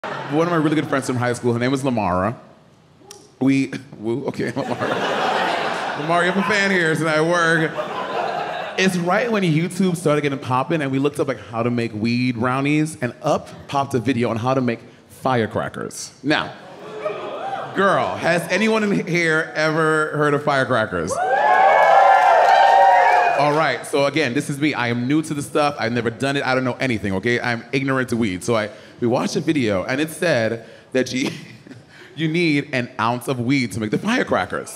One of my really good friends from high school, her name was Lamara. Okay, Lamara. Lamara, you have a fan here tonight at work. It's right when YouTube started getting popping and we looked up like how to make weed brownies and up popped a video on how to make firecrackers. Now, girl, has anyone in here ever heard of firecrackers? All right, so again, this is me. I am new to the stuff. I've never done it. I don't know anything, okay? I'm ignorant to weed. So we watched a video and it said that you need an ounce of weed to make the firecrackers.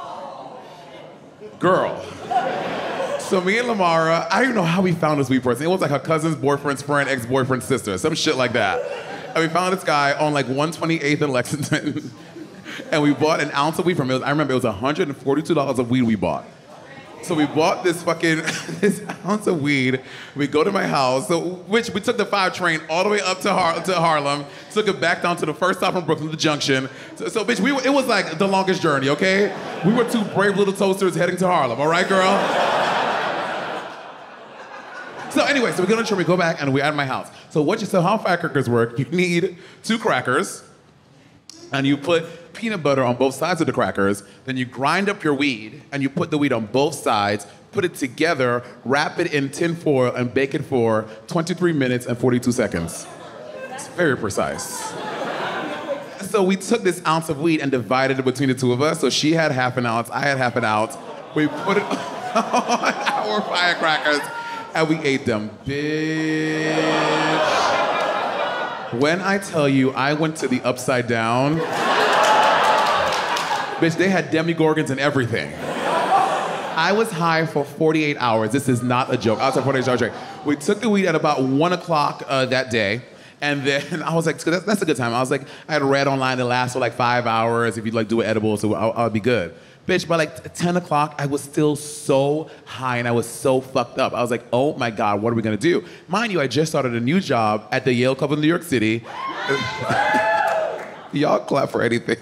Girl. So me and Lamara, I don't even know how we found this weed person. It was like her cousin's boyfriend's friend, ex-boyfriend's sister, some shit like that. And we found this guy on like 128th in Lexington. And we bought an ounce of weed from him. I remember it was $142 of weed we bought. So we bought this ounce of weed. We go to my house, which we took the 5 train all the way up to Harlem, took it back down to the first stop from Brooklyn, the Junction. So bitch, it was like the longest journey, okay? We were 2 brave little toasters heading to Harlem, all right, girl? So anyway, so we go to church, we go back, and we're at my house. So how firecrackers work, you need 2 crackers, and you put peanut butter on both sides of the crackers, then you grind up your weed, and you put the weed on both sides, put it together, wrap it in tin foil, and bake it for 23 minutes and 42 seconds. It's very precise. So we took this ounce of weed and divided it between the 2 of us. So she had half an ounce, I had half an ounce. We put it on our firecrackers, and we ate them. Bitch. When I tell you I went to the Upside Down, bitch, they had demigorgons and everything. I was high for 48 hours. This is not a joke. I was high for 48 hours straight. We took the weed at about 1 o'clock that day. And then I was like, that's a good time. I was like, I had read online that lasts for like 5 hours if you like do an edible, so I'll be good. Bitch, by like 10 o'clock, I was still so high and I was so fucked up. I was like, oh my God, what are we gonna do? Mind you, I just started a new job at the Yale Club in New York City. Y'all clap for anything.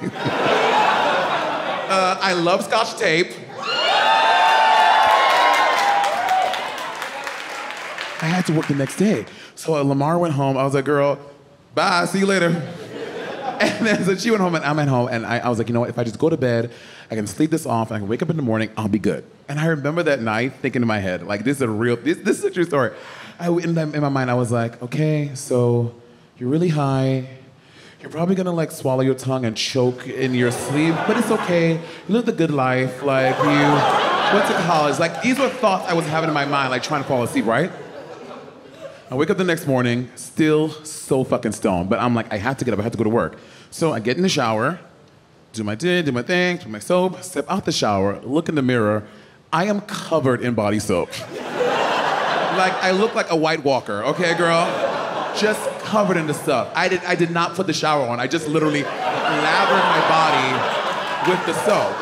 I love Scotch tape. I had to work the next day. So Lamar went home. I was like, girl, bye, see you later. And then so she went home and I went home and I was like, you know what, if I just go to bed, I can sleep this off and I can wake up in the morning, I'll be good. And I remember that night thinking in my head, like this is a true story. In my mind, I was like, okay, so you're really high. You're probably gonna like swallow your tongue and choke in your sleep, but it's okay. You live the good life, like you went to college. Like these were thoughts I was having in my mind, like trying to fall asleep, right? I wake up the next morning, still so fucking stoned, but I'm like, I have to get up, I have to go to work. So I get in the shower, do my thing, put my soap, step out the shower, look in the mirror. I am covered in body soap. Like I look like a White Walker, okay, girl? Just covered in the stuff. I did not put the shower on. I just literally lathered my body with the soap.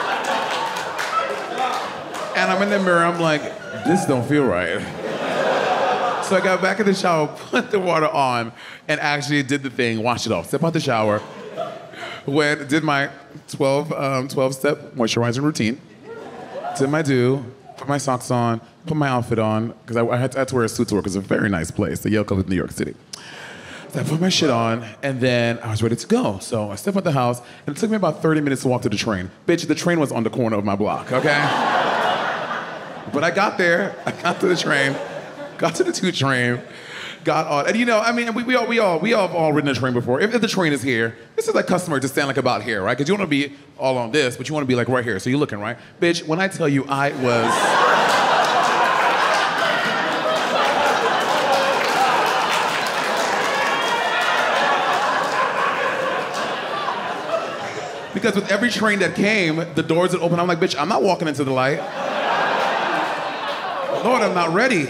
And I'm in the mirror, I'm like, this don't feel right. So I got back in the shower, put the water on, and actually did the thing, washed it off. Step out the shower, did my 12-step moisturizing routine, did my do, put my socks on, put my outfit on, because I had to wear a suit to work, because it's a very nice place, the Yale Club in New York City. So I put my shit on, and then I was ready to go. So I stepped out the house, and it took me about 30 minutes to walk to the train. Bitch, the train was on the corner of my block, okay? But I got there, I got to the train, got to the 2 train, got on, and you know, I mean, we all have all ridden a train before. If the train is here, this is like customary to stand like about here, right? Because you want to be all on this, but you want to be like right here, so you're looking, right? Bitch, when I tell you I was... Because with every train that came, the doors would open. I'm like, bitch, I'm not walking into the light. Lord, I'm not ready.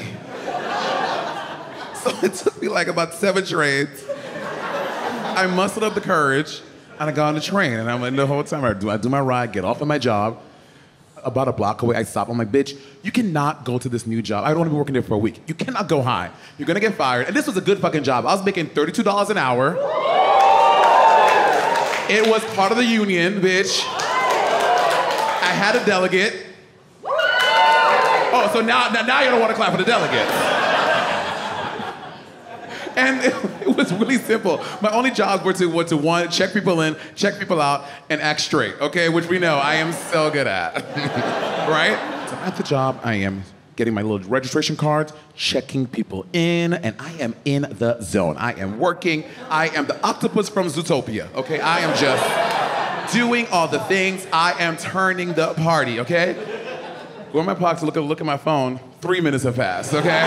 So it took me like about 7 trains. I mustered up the courage, and I got on the train. And I'm like, the whole time I do my ride, get off of my job. About a block away, I stop. I'm like, bitch, you cannot go to this new job. I don't want to be working there for a week. You cannot go high. You're gonna get fired. And this was a good fucking job. I was making $32 an hour. It was part of the union, bitch. I had a delegate. Oh, so now you don't want to clap for the delegates. And it was really simple. My only jobs were to one, check people in, check people out, and act straight, okay? Which we know I am so good at, right? So at the job, I am getting my little registration cards, checking people in, and I am in the zone. I am working. I am the octopus from Zootopia, okay? I am just doing all the things. I am turning the party, okay? Go in my pocket, look at my phone. 3 minutes have passed, okay?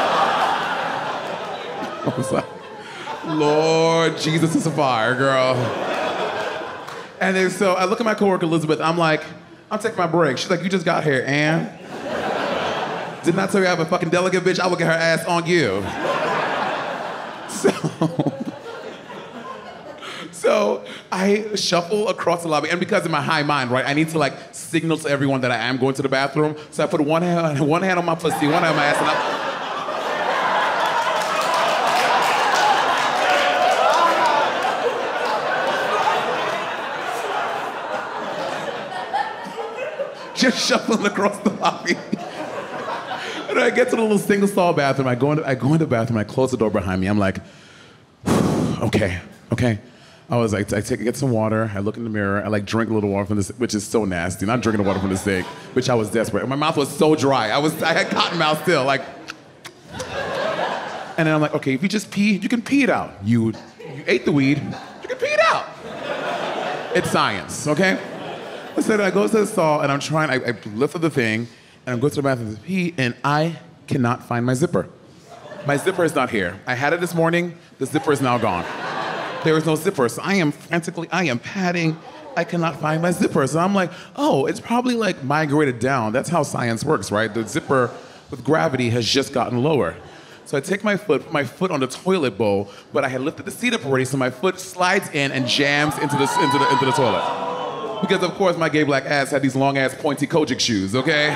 I was like, Lord Jesus is a fire, girl. And then so I look at my coworker Elizabeth. I'm like, I'm taking my break. She's like, you just got here, and didn't I tell you I have a fucking delegate, bitch? I will get her ass on you. So I shuffle across the lobby, and because of my high mind, right, I need to like signal to everyone that I am going to the bathroom. So I put one hand on my pussy, one hand on my ass, and I just shuffling across the lobby. And I get to the little single stall bathroom. I go in the bathroom. I close the door behind me. I'm like, okay. I was like, get some water. I look in the mirror. I like drink a little water from this, which is so nasty. Not drinking the water from the sink, which I was desperate. And my mouth was so dry. I had cotton mouth still, like. And then I'm like, okay, if you just pee, you can pee it out. You ate the weed, you can pee it out. It's science, okay? So I go to the stall and I lift up the thing and I'm going to the bathroom to pee and I cannot find my zipper. My zipper is not here. I had it this morning, the zipper is now gone. There is no zipper, so I am padding. I cannot find my zipper. So I'm like, oh, it's probably like migrated down. That's how science works, right? The zipper with gravity has just gotten lower. So I take put my foot on the toilet bowl, but I had lifted the seat up already, so my foot slides in and jams into the toilet. Because of course my gay black ass had these long ass pointy Kojic shoes, okay?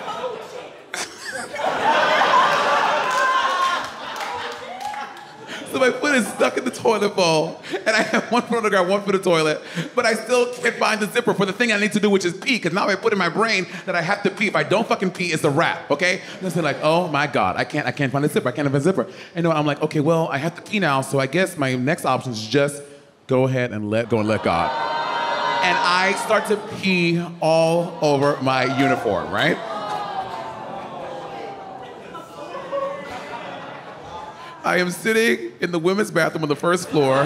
So my foot is stuck in the toilet bowl, and I have one foot on the ground, one foot in the toilet, but I still can't find the zipper for the thing I need to do, which is pee, because now I put in my brain that I have to pee. If I don't fucking pee, it's a wrap, okay? And so like, oh my God, I can't find the zipper, I can't find the zipper. And I'm like, okay, well, I have to pee now, so I guess my next option is just go ahead and let go and let God. And I start to pee all over my uniform, right? I am sitting in the women's bathroom on the first floor,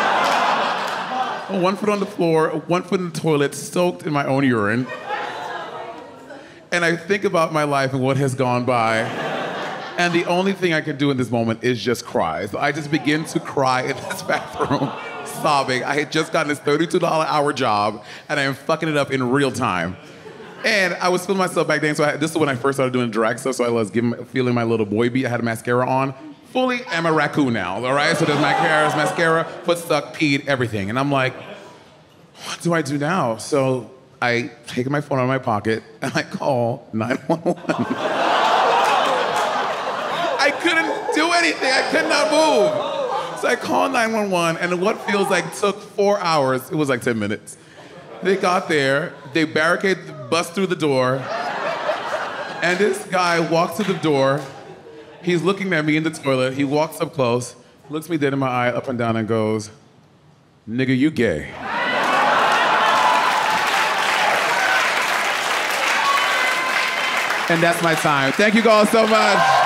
one foot on the floor, one foot in the toilet, soaked in my own urine. And I think about my life and what has gone by, and the only thing I can do in this moment is just cry. So I just begin to cry in this bathroom, sobbing. I had just gotten this $32 hour job, and I am fucking it up in real time. And I was feeling myself back then, so this is when I first started doing drag stuff, so I was feeling my little boy beat. I had a mascara on. Fully am a raccoon now, all right? So there's mascara, foot stuck, peed, everything. And I'm like, what do I do now? So I take my phone out of my pocket and I call 911. I couldn't do anything, I could not move. So I called 911 and what feels like took 4 hours, it was like 10 minutes. They got there, they bust through the door, and this guy walks to the door. He's looking at me in the toilet. He walks up close, looks me dead in my eye, up and down, and goes, "Nigga, you gay." And that's my time. Thank you all so much.